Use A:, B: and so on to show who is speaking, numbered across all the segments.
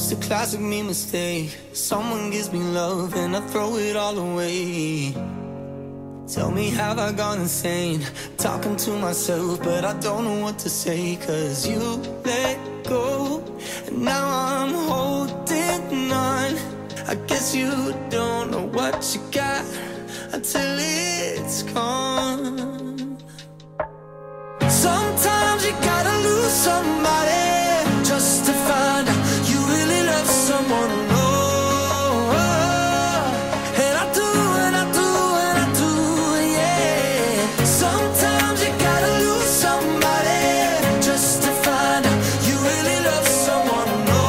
A: It's a classic me mistake. Someone gives me love and I throw it all away. Tell me, have I gone insane? Talking to myself, but I don't know what to say. Cause you let go, and now I'm holding on. I guess you don't know what you got until it's gone. Sometimes you gotta lose somebody just to find out you really love someone. And I do, and I do, and I do, yeah. Sometimes you gotta lose somebody just to find out you really love someone.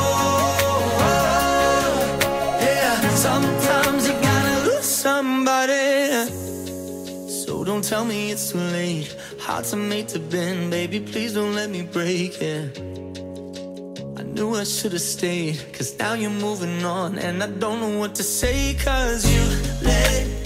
A: Yeah, sometimes you gotta lose somebody. So don't tell me it's too late. Hearts are made to bend, baby, please don't let me break it. I knew I should've stayed, cause now you're moving on, and I don't know what to say. Cause you let